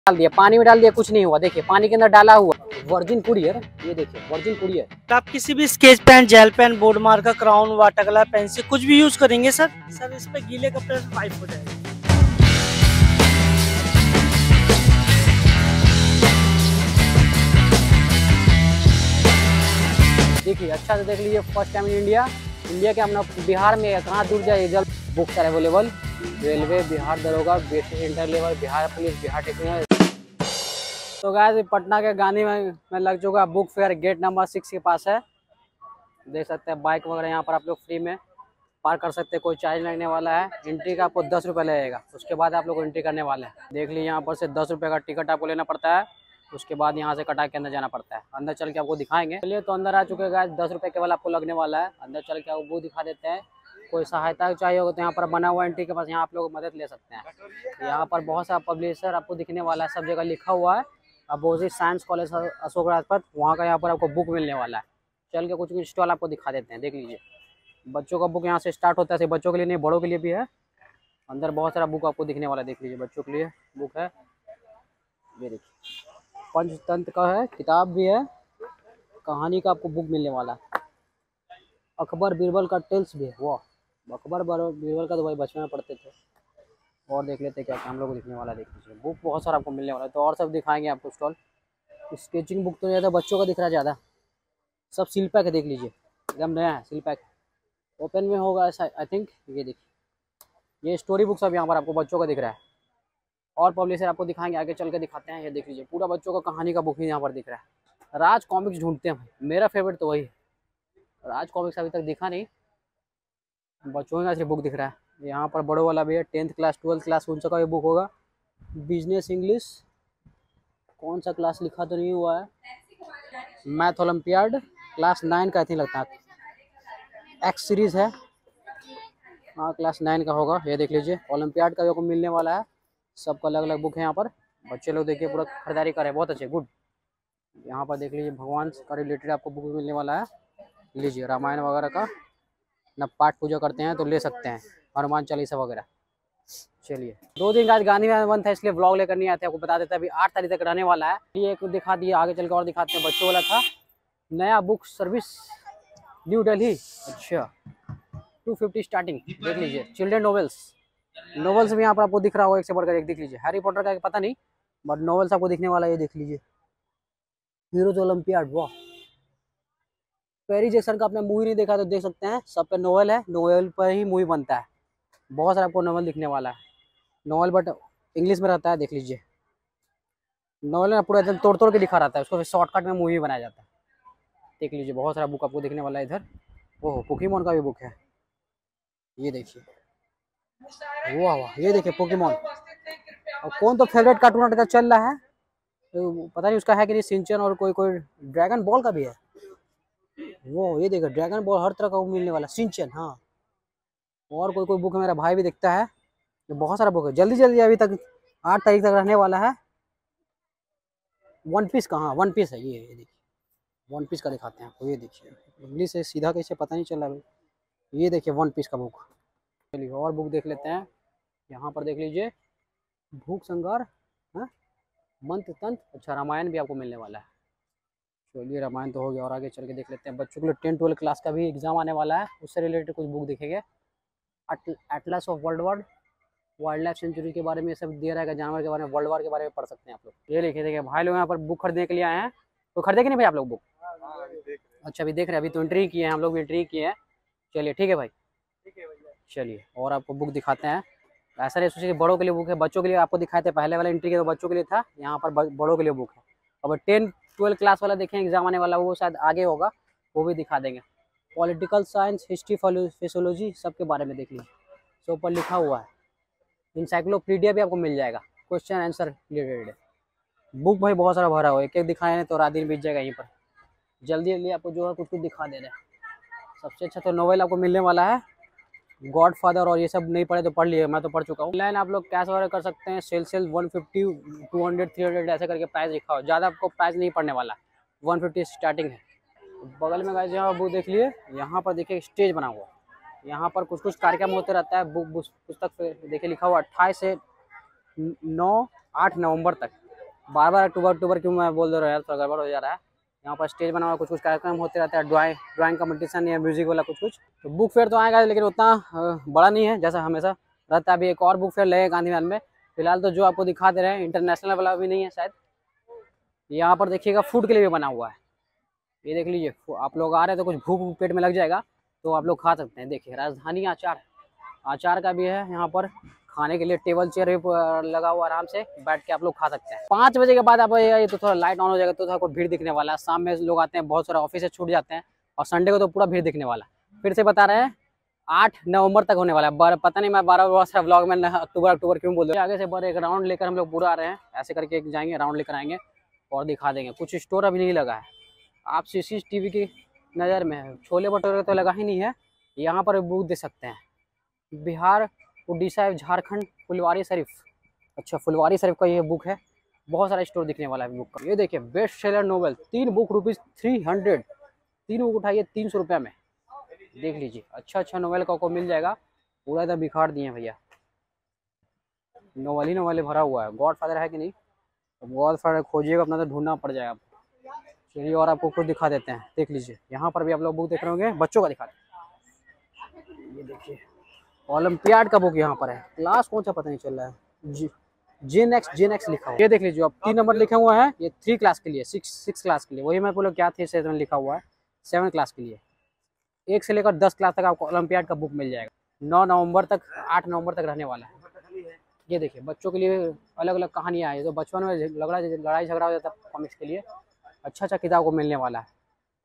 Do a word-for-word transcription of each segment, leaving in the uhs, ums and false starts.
डाल दिया, पानी में डाल दिया, कुछ नहीं हुआ। देखिए पानी के अंदर डाला हुआ वर्जिन कुरियर, ये देखिए वर्जिन कुरियर। आप किसी भी sketch pen, gel pen, board marker, crown, water colour, pencil कुछ भी यूज करेंगे सर सर इस पे गीले कपड़े से पाइप हो जाएगा। देखिए अच्छा से देख लीजिए, first time in India India के अपना बिहार में कहाँ दूर जाए जल books are available. Railway, Bihar Daroga, basic inter level, Bihar police, Bihar technical. तो गाइस पटना के गांधी में, में लग चुका book fair, gate number six के पास है। देख सकते हैं बाइक वगैरह यहाँ पर आप लोग फ्री में पार्क कर सकते हैं, कोई चार्ज लगने वाला है। एंट्री का आपको दस रुपये लगेगा, उसके बाद आप लोग को एंट्री करने वाले हैं। देख लीजिए यहाँ पर से दस रुपये का टिकट आपको लेना पड़ता है, उसके बाद यहाँ से कटा के अंदर जाना पड़ता है। अंदर चल के आपको दिखाएंगे। चलिए तो अंदर आ चुके हैं गाइस, दस रुपये केवल आपको लगने वाला है। अंदर चल के आपको बुक दिखा देते हैं। कोई सहायता चाहिए होगा तो यहाँ पर बना हुआ एंट्री के पास यहाँ आप लोग मदद ले सकते हैं। यहाँ पर बहुत सारा पब्लिशर आपको दिखने वाला है, सब जगह लिखा हुआ है। Opposite science college Ashok Rajpath, वहाँ का यहाँ पर आपको बुक मिलने वाला है। चल के कुछ कुछ स्टॉल आपको दिखा देते हैं। देख लीजिए बच्चों का बुक यहाँ से स्टार्ट होता है, सिर्फ बच्चों के लिए नहीं बड़ों के लिए भी है। अंदर बहुत सारा बुक आपको दिखने वाला है। देख लीजिए बच्चों के लिए बुक है, ये देखिए पंचतंत्र का है, किताब भी है, कहानी का आपको बुक मिलने वाला है। अकबर बीरबल का टेल्स भी है। वाह, अकबर बीरबल का तो भाई बचपन में पढ़ते थे। और देख लेते क्या हम लोग को दिखने वाला है। देख लीजिए बुक बहुत सारा आपको मिलने वाला है। तो और सब दिखाएंगे आपको स्टॉल। स्केचिंग बुक तो ज़्यादा बच्चों का दिख रहा है ज़्यादा, सब सील पैक है। देख लीजिए एकदम नया है, सील पैक ओपन में होगा ऐसा आई थिंक। ये देखिए ये स्टोरी बुक सब यहाँ पर आपको बच्चों का दिख रहा है। और पब्लिशर आपको दिखाएंगे, आगे चल के दिखाते हैं। ये देख लीजिए पूरा बच्चों का कहानी का बुक ही यहाँ पर दिख रहा है। राज कॉमिक्स ढूंढते हैं, मेरा फेवरेट तो वही है। राज कॉमिक्स अभी तक दिखा नहीं, बच्चों का सिर्फ बुक दिख रहा है। यहाँ पर बड़ों वाला भी है, टेंथ क्लास, ट्वेल्थ क्लास उन सबका ये बुक होगा। बिजनेस इंग्लिश, कौन सा क्लास लिखा तो नहीं हुआ है। मैथ ओलंपियाड क्लास नाइन का थी लगता है। एक्स सीरीज है, हाँ क्लास नाइन का होगा। ये देख लीजिए ओलंपियाड का आपको मिलने वाला है। सबका अलग अलग बुक है यहाँ पर। बच्चे लोग देखिए पूरा खरीदारी कर रहे हैं, बहुत अच्छे, गुड। यहाँ पर देख लीजिए भगवान का रिलेटेड आपको बुक मिलने वाला है। लीजिए रामायण वगैरह का, ना पाठ पूजा करते हैं तो ले सकते हैं, हनुमान चालीसा वगैरह। चलिए दो दिन आज गांधी में बंद था, इसलिए व्लॉग लेकर नहीं आए थे। आपको बता देते हैं अभी आठ तारीख तक रहने वाला है। ये एक दिखा दिया, आगे चल के और दिखाते हैं। बच्चों वाला था नया बुक सर्विस न्यू दिल्ली, अच्छा टू फिफ्टी स्टार्टिंग। देख लीजिए चिल्ड्रन नॉवेल्स, नॉवेल्स भी यहाँ पर आपको दिख रहा होगा, एक से बढ़कर एक। देख लीजिए हैरी पॉटर का पता नहीं, बट नॉवेल्स आपको दिखने वाला है। ये देख लीजिए हीरोज ओलंपियाड, वाह। पेरी जैक्सन का आपने मूवी नहीं देखा तो देख सकते हैं, सब पे नॉवेल है, नॉवेल पर ही मूवी बनता है। बहुत सारा आपको नॉवेल दिखने वाला है, नॉवेल बट इंग्लिश में रहता है। देख लीजिए नॉवेल में पूरा एकदम तोड़ तोड़ के लिखा रहता है, उसको फिर शॉर्टकट में मूवी बनाया जाता है। देख लीजिए बहुत सारा बुक आपको दिखने वाला है इधर। ओह पोकेमॉन का भी बुक है, ये देखिए वाह वाह। ये देखिए पोकेमॉन, और कौन तो फेवरेट कार्टून का चल रहा है तो पता नहीं उसका है कि नहीं, सिंचन। और कोई कोई ड्रैगन बॉल का भी है वो, ये देखो ड्रैगन बॉल हर तरह का मिलने वाला, सिंचन। हाँ और कोई कोई बुक है, मेरा भाई भी देखता है। तो बहुत सारा बुक है, जल्दी जल्दी अभी तक आठ तारीख तक रहने वाला है। वन पीस का, हाँ वन पीस है ये, ये देखिए वन पीस का दिखाते हैं आपको। ये देखिए इंग्लिश से सीधा कैसे पता नहीं चल रहा है। ये देखिए वन पीस का बुक। चलिए और बुक देख लेते हैं। यहाँ पर देख लीजिए भूख संगार, हाँ मंत्र तंत्र, अच्छा रामायण भी आपको मिलने वाला है। चलिए रामायण तो हो गया, और आगे चल के देख लेते हैं। बच्चों के लिए टेंथ ट्वेल्थ क्लास का भी एग्जाम आने वाला है, उससे रिलेटेड कुछ बुक दिखेंगे। Atlas of world war, wild life sanctuary के बारे में सब दिया रहेगा, जानवर के बारे में, वर्ल्ड वार के बारे में पढ़ सकते हैं आप लोग। ये लिखे देखिए भाई लोग यहाँ पर बुक खरीदने के लिए आए हैं। तो खरीदे कि नहीं भाई आप लोग बुक? अच्छा अभी देख रहे हैं, अभी तो एंट्री किए हैं हम लोग भी, एंट्री किए हैं। चलिए ठीक है भाई, चलिए और आपको बुक दिखाते हैं। ऐसा नहीं सोचिए बड़ों के लिए बुक है, बच्चों के लिए आपको दिखाए थे। पहले वाला एंट्री के तो बच्चों के लिए था, यहाँ पर बड़ों के लिए बुक है। अब टेन ट्वेल्थ क्लास वाला देखें एग्जाम आने वाला, वो शायद आगे होगा, वो भी दिखा देंगे। पॉलिटिकल साइंस, हिस्ट्री, फिजियोलॉजी सबके बारे में देख लीजिए, सब ऊपर लिखा हुआ है। इंसाइक्लोपीडिया भी आपको मिल जाएगा, क्वेश्चन आंसर रिलेटेड। बुक भाई बहुत सारा भरा हुआ है, एक एक दिखाए तो रात दिन बीत जाएगा यहीं पर। जल्दी जल्दी आपको जो है कुछ कुछ दिखा दे रहे हैं। सबसे अच्छा तो नोवेल आपको मिलने वाला है, गॉड फादर, और ये सब नहीं पढ़े तो पढ़ लिए, मैं तो पढ़ चुका हूँ। ऑनलाइन आप लोग कैश वगैरह कर सकते हैं, sale sale one fifty, two hundred, three hundred ऐसे करके प्राइस लिखा हो। ज़्यादा आपको प्राइस नहीं पड़ने वाला, वन फिफ्टी स्टार्टिंग है। बगल में गाइस यहाँ बुक देख लिए, यहाँ पर देखिए स्टेज बना हुआ, यहाँ पर कुछ कुछ कार्यक्रम होते रहता है। बुक पुस्तक पे देखिए लिखा हुआ अट्ठाईस से नौ आठ नवंबर तक बार बार अक्टूबर अक्टूबर क्यों मैं बोल दे रहा हूँ यार, थोड़ा गड़बड़ हो जा रहा है। यहाँ पर स्टेज बना हुआ, कुछ कुछ कार्यक्रम होते रहता है, ड्राइंग ड्राइंग कंपटीशन या म्यूजिक वाला कुछ कुछ। तो बुक फेयर तो आएगा लेकिन उतना बड़ा नहीं है जैसा हमेशा रहता है। अभी एक और बुक फेयर लगेगा गांधी मैदान में। फिलहाल तो जो आपको दिखा दे रहे हैं इंटरनेशनल वाला भी नहीं है शायद। यहाँ पर देखिएगा फूड के लिए भी बना हुआ है, ये देख लीजिए। आप लोग आ रहे हैं तो कुछ भूख पेट में लग जाएगा तो आप लोग खा सकते हैं। देखिए राजधानी अचार, अचार का भी है यहाँ पर खाने के लिए। टेबल चेयर भी लगा हुआ, आराम से बैठ के आप लोग खा सकते हैं। पाँच बजे के बाद आप ये तो थोड़ा लाइट ऑन हो जाएगा तो थोड़ा भीड़ दिखने वाला है। शाम में लोग आते हैं, बहुत सारा ऑफिस से छूट जाते हैं और संडे को तो पूरा भीड़ दिखने वाला है। फिर से बता रहे हैं आठ नवंबर तक होने वाला है। पता नहीं मैं बारह बहुत सारा व्लॉग में अक्टूबर अक्टूबर क्यों बोल रहे हैं। आगे से बड़े एक राउंड लेकर हम लोग पूरा आ रहे हैं, ऐसे करके जाएंगे, राउंड लेकर आएंगे और दिखा देंगे। कुछ स्टोर अभी नहीं लगा है, आप सीसीटीवी की नज़र में है। छोले भटूरे तो लगा ही नहीं है। यहाँ पर बुक दे सकते हैं, बिहार, उड़ीसा, झारखंड, फुलवारी शरीफ। अच्छा फुलवारी शरीफ का ये बुक है। बहुत सारा स्टोर दिखने वाला है बुक का। ये देखिए बेस्ट सेलर नोवेल, तीन बुक रुपीज़ थ्री हंड्रेड। तीन बुक उठाइए तीन सौ रुपये में, देख लीजिए। अच्छा अच्छा नोवेल का को मिल जाएगा। पूरा एकदम बिखार दिए भैया, नोवेल ही नोवेल भरा हुआ है। गॉड फादर है कि नहीं, गॉड फादर खोजिएगा अपना तो ढूंढना पड़ जाएगा। चलिए और आपको कुछ दिखा देते हैं, देख लीजिए। यहाँ पर भी आप लोग बुक देख रहे होंगे, बच्चों का दिखा दें। ये देखिए ओलंपियाड का बुक यहाँ पर है। क्लास कौन सा पता नहीं चल रहा है, जी जेन एक्स जेन एक्स लिखा हुआ। ये देख लीजिए, अब तीन नंबर लिखा हुआ है, ये थ्री क्लास के लिए, सिक्स सिक्स क्लास के लिए। वही मैं बोलो क्या थे सेवन लिखा हुआ है, सेवन क्लास के लिए। एक से लेकर दस क्लास तक आपको ओलंपियाड का बुक मिल जाएगा। नौ नवंबर तक, आठ नवंबर तक रहने वाला है। ये देखिए बच्चों के लिए अलग अलग कहानियाँ हैं। तो बचपन में लड़ा लड़ाई झगड़ा हो जाता है कॉमिक्स के लिए, अच्छा अच्छा किताब को मिलने वाला है।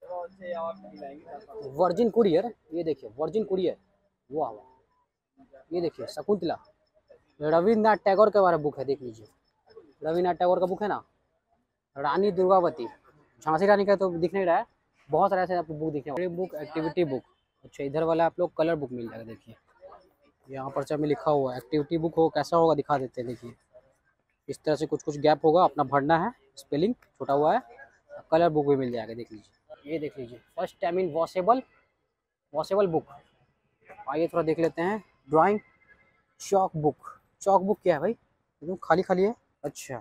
वर्जिन कुरियर, ये देखिए वर्जिन कुरियर, वाह वाह। ये देखिए शकुंतला, रविन्द्रनाथ टैगोर के बारे में बुक है, देख लीजिए। रविन्द्रनाथ टैगोर का बुक है ना। रानी दुर्गावती, झांसी रानी का तो दिख नहीं रहा है। बहुत सारे ऐसे आपको बुक दिखे होंगे। बुक एक्टिविटी बुक, अच्छा इधर वाला आप लोग कलर बुक मिल जाएगा। देखिए यहाँ पर से हमें लिखा हुआ है एक्टिविटी बुक हो, कैसा होगा दिखा देते हैं। देखिए इस तरह से कुछ कुछ गैप होगा, अपना भरना है, स्पेलिंग छोटा हुआ है। कलर बुक भी मिल जाएगा, देख लीजिए। ये देख लीजिए first time in washable washable book. आइए थोड़ा देख लेते हैं। Drawing chalk book, chalk book क्या है भाई, एकदम खाली खाली है। अच्छा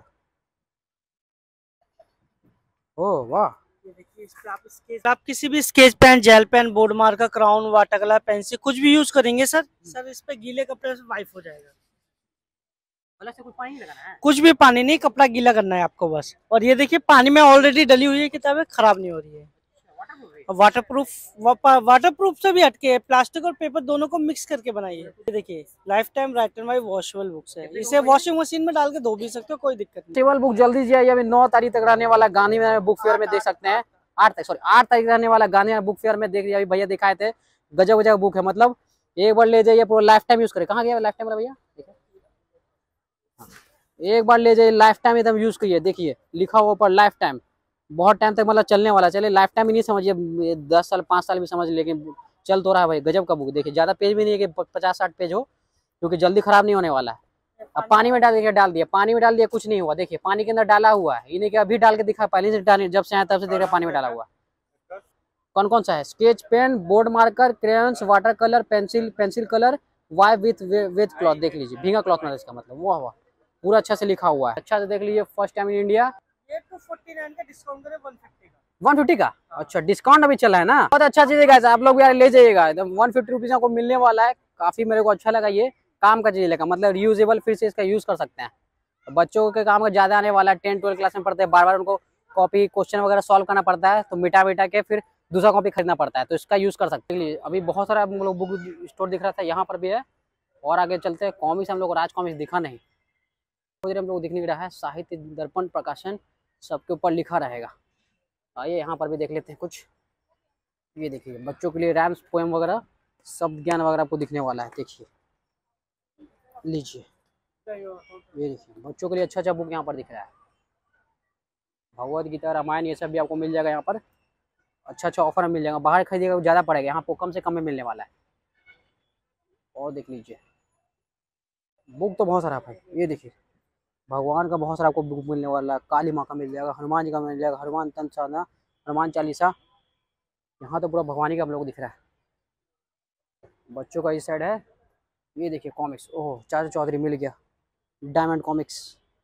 ओह वाह। देखिए इस पे आप स्केच, आप किसी भी sketch pen, gel pen, board marker, crown, water colour, pencil कुछ भी यूज करेंगे सर। सर इस पे गीले कपड़े से वाइप हो जाएगा। अलग से कुछ पानी नहीं लगाना है, कुछ भी पानी नहीं, कपड़ा गीला करना है आपको बस। और ये देखिए पानी में ऑलरेडी डली हुई है किताबें, खराब नहीं हो रही है। वाटर प्रूफ, वाटर प्रूफ से भी हटके है, प्लास्टिक और पेपर दोनों को मिक्स करके बनाई है। ये देखिए life time write and wipe washable books है। इसे वॉशिंग मशीन में डाल के धो भी सकते हो, कोई दिक्कत नहीं। टेबल बुक जल्दी जाइए, अभी नौ तारीख तक रहने वाला गांधी मैदान बुक फेयर में देख सकते हैं। आठ तक सॉरी आठ तारीख रहने वाला गांधी मैदान बुक फेयर में देख लिया, अभी भैया दिखाए थे। गजब गजब बुक है, मतलब एक बार ले जाइए पूरा लाइफ टाइम यूज करे। कहाँ गया लाइफ टाइम वाला भैया, एक बार ले जाइए लाइफ टाइम एकदम यूज करिए। देखिए लिखा हुआ ऊपर लाइफ टाइम, बहुत टाइम तक मतलब चलने वाला। चलिए लाइफ टाइम ही नहीं समझिए, दस साल पाँच साल भी समझ, लेकिन चल तो रहा है भाई। गजब का बुक। देखिए ज्यादा पेज भी नहीं है कि पचास साठ पेज हो, क्योंकि जल्दी खराब नहीं होने वाला है। अब पानी में डाल के डाल दिया, पानी में डाल दिया, कुछ नहीं हुआ। देखिए पानी के अंदर डाला हुआ है, इन्हें कि अभी डाल के दिखा, पहले से डाल, जब से आया तब से देख रहे पानी में डाला हुआ। कौन कौन सा है, sketch pen, board marker, crayons, water colour, pencil pencil colour, wipe with with cloth. देख लीजिए भींगा क्लॉथ में, इसका मतलब वाह वाह, पूरा अच्छा से लिखा हुआ है। अच्छा से देख लीजिए, फर्स्ट टाइम इन इंडिया। ये टू फोर्टी नाइन का डिस्काउंट करे वन फिफ्टी का। वन फिफ्टी का, अच्छा डिस्काउंट अभी चला है ना। बहुत अच्छा चीज है, आप लोग भी यार ले जाइएगा, एकदम वन फिफ्टी रुपीज को मिलने वाला है। काफी मेरे को अच्छा लगा, ये काम का चीज लगा, मतलब रीयूजेबल, फिर से इसका यूज कर सकते हैं। बच्चों के काम का ज्यादा आने वाला है, टेंथ ट्वेल्थ क्लास में पढ़ते हैं, बार बार उनको कॉपी क्वेश्चन वगैरह सॉल्व करना पड़ता है, तो मिटा मिटा के फिर दूसरा कॉपी खरीदना पड़ता है, तो इसका यूज कर सकते हैं। अभी बहुत सारा हम लोग बुक स्टोर दिख रहा था, यहाँ पर भी है। और आगे चलते हैं, कॉमिक्स हम लोग राज कॉमिक्स दिखा नहीं, हम लोग दिखने रहा है साहित्य दर्पण प्रकाशन, सबके ऊपर लिखा रहेगा। आइए यहाँ पर भी देख लेते हैं कुछ। ये देखिए बच्चों के लिए रैम्स, पोएम वगैरह, शब्द ज्ञान वगैरह आपको दिखने वाला है। देखिए लीजिए, ये देखिए बच्चों के लिए अच्छा अच्छा बुक यहाँ पर दिख रहा है। भगवद गीता, रामायण, ये सब भी आपको मिल जाएगा यहाँ पर। अच्छा अच्छा ऑफर में मिल जाएगा, बाहर खरीदिएगा ज़्यादा पड़ेगा, यहाँ आपको कम से कम में मिलने वाला है। और देख लीजिए बुक तो बहुत सारा है। ये देखिए भगवान का बहुत सारा आपको बुक मिलने वाला है। काली माँ का मिल जाएगा, हनुमान जी का मिल जाएगा, हनुमान तंत्र साधना, हनुमान चालीसा। यहाँ तो पूरा भगवानी का हम लोग दिख रहा है। बच्चों का इस साइड है। ये देखिए कॉमिक्स, ओह चाचा चौधरी मिल गया, डायमंड कॉमिक्स,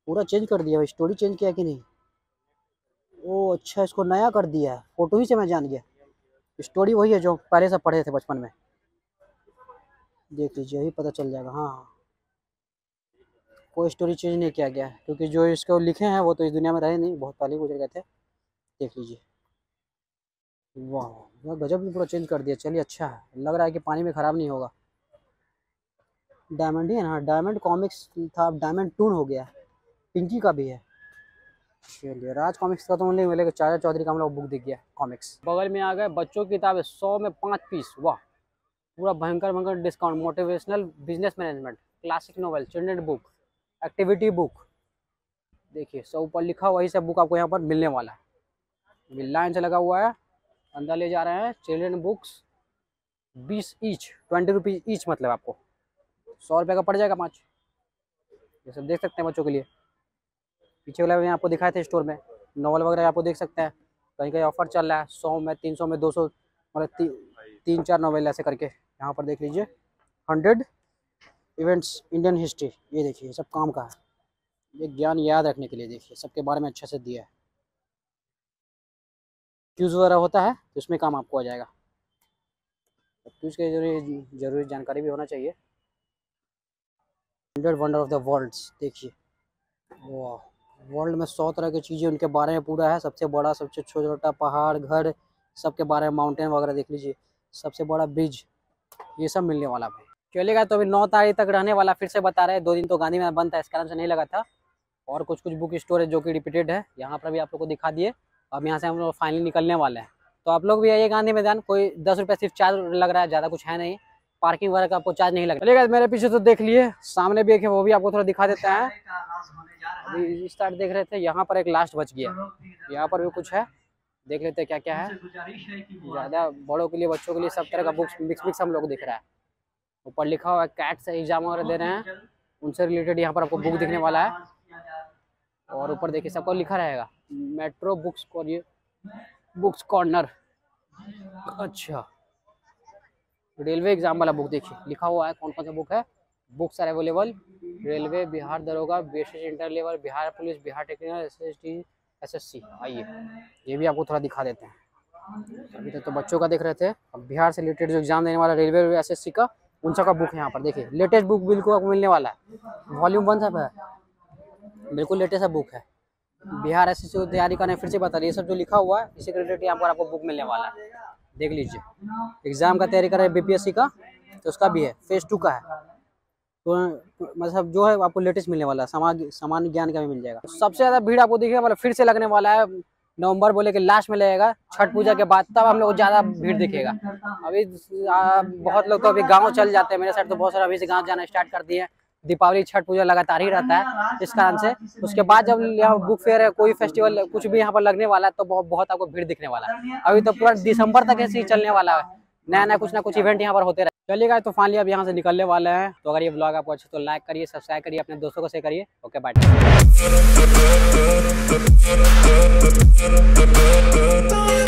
पूरा चेंज कर दिया, स्टोरी चेंज किया कि नहीं? ओ अच्छा, इसको नया कर दिया है, फोटो ही से मैं जान गया। स्टोरी वही है जो पहले से पढ़े थे बचपन में। देख लीजिए, यही पता चल जाएगा। हाँ, कोई स्टोरी चेंज नहीं किया गया है, क्योंकि जो इसको लिखे हैं वो तो इस दुनिया में रहे नहीं, बहुत पहले गुजर गए थे। देख लीजिए, वाह वाह, गजब भी पूरा चेंज कर दिया। चलिए अच्छा है, लग रहा है कि पानी में ख़राब नहीं होगा। डायमंड ही है ना, डायमंड कॉमिक्स था, अब डायमंड टून हो गया। पिंकी का भी है। चलिए, राज कॉमिक्स का तो नहीं मिलेगा, चाचा चौधरी का हम लोग बुक दिख गया कॉमिक्स। बगल में आ गए बच्चों की किताबें, सौ में पाँच पीस। वाह, पूरा भयंकर भयंकर discount. Motivational business management, classic novel, children book, activity book. देखिए सब ऊपर लिखा, वही सब बुक आपको यहाँ पर मिलने वाला है। लाइन से लगा हुआ है, अंदर ले जा रहे हैं। चिल्ड्रन बुक्स बीस ईच, ट्वेंटी रुपीज़ ईच, मतलब आपको सौ रुपये का पड़ जाएगा पाँच। ये सब देख सकते हैं बच्चों के लिए। पीछे वाला में आपको दिखाए थे स्टोर में नॉवल वगैरह आपको देख सकते हैं। कहीं कहीं ऑफर चल रहा है, सौ में, तीन सौ में, दो सौ, मतलब ती, तीन चार नॉवल ऐसे करके यहाँ पर देख लीजिए। हंड्रेड इवेंट्स इंडियन हिस्ट्री, ये देखिए सब काम का है, ये ज्ञान याद रखने के लिए। देखिए सबके बारे में अच्छे से दिया है। क्यूज वगैरह होता है तो उसमें काम आपको आ जाएगा। क्यूज के जरूरी जरूरी जानकारी भी होना चाहिए। Hundred wonder of the worlds, देखिए वाह, वर्ल्ड में सौ तरह की चीज़ें उनके बारे में पूरा है। सबसे बड़ा, सबसे छोटा पहाड़, घर, सबके बारे में, माउंटेन वगैरह देख लीजिए। सबसे बड़ा ब्रिज, ये सब मिलने वाला है। चलेगा तो अभी नौ तारीख तक रहने वाला, फिर से बता रहे हैं। दो दिन तो गांधी में बंद था, इस कारण से नहीं लगा था। और कुछ कुछ बुक स्टोर है जो कि रिपीटेड है, यहाँ पर भी आप लोग को दिखा दिए। अब यहाँ से हम लोग फाइनली निकलने वाले हैं, तो आप लोग भी आइए गांधी मैदान। कोई दस रुपये सिर्फ चार्ज लग रहा है, ज़्यादा कुछ है नहीं। पार्किंग वगैरह का आपको चार्ज नहीं लगा। चलिएगा, मेरे पीछे तो देख लिए, सामने भी एक है, वो भी आपको थोड़ा दिखा देते हैं। अभी स्टार्ट देख रहे थे, यहाँ पर एक लास्ट बच गया, यहाँ पर भी कुछ है, देख लेते हैं क्या क्या है। ज़्यादा बड़ों के लिए, बच्चों के लिए, सब तरह का बुक्स मिक्स मिक्स हम लोग दिख रहा है। ऊपर लिखा हुआ है कैट से एग्जाम वगैरह दे रहे हैं, उनसे रिलेटेड यहाँ पर आपको बुक दिखने वाला है। और ऊपर देखिए सबको लिखा रहेगा metro books corner, books corner. अच्छा, रेलवे एग्जाम वाला बुक देखिए लिखा हुआ है, कौन कौन सा बुक है। Books are available, railway, Bihar Daroga, basic inter level, Bihar police, Bihar technical, S S T, S S C. आइए ये भी आपको थोड़ा दिखा देते हैं। अभी तक तो बच्चों का देख रहे थे, अब बिहार से रिलेटेड जो एग्जाम देने वाला रेलवे, एस एस सी का, उन सब का बुक है यहाँ पर। देखिए लेटेस्ट बुक बिल्कुल आपको मिलने वाला है, वॉल्यूम वन सब है, बिल्कुल लेटेस्ट बुक है। बिहार एस एस सी को तैयारी करने, फिर से बता रही, ये सब जो लिखा हुआ है इसी के रिलेटेड यहाँ पर आपको बुक मिलने वाला है। देख लीजिए, एग्जाम का तैयारी कर रहे हैं बीपीएससी का, तो उसका भी है, फेज टू का है। तो मतलब जो है आपको लेटेस्ट मिलने वाला है, सामान्य सामान्य ज्ञान का भी मिल जाएगा। सबसे ज़्यादा भीड़ आपको दिखेगा मतलब फिर से लगने वाला है, नवंबर बोले कि लास्ट में लगेगा, छठ पूजा के बाद, तब हम लोग ज़्यादा भीड़ दिखेगा। अभी आ, बहुत लोग तो अभी गाँव चल जाते हैं, मेरे साइड तो बहुत सारे अभी से गाँव जाना स्टार्ट कर दिए हैं। दीपावली, छठ पूजा लगातार ही रहता है, इस कारण से। उसके बाद जब यहाँ बुक फेयर है, कोई फेस्टिवल कुछ भी यहाँ पर लगने वाला है, तो बहुत बहुत आपको भीड़ दिखने वाला है। अभी तो पूरा दिसंबर तक ऐसे ही चलने वाला है, नया नया कुछ ना कुछ इवेंट यहाँ पर होते रहे। चलिएगा, तो फाइनली अब यहाँ से निकलने वाले हैं। तो अगर ये ब्लॉग आपको अच्छा तो लाइक करिए, सब्सक्राइब करिए, अपने दोस्तों को शेयर करिए। Okay, bye.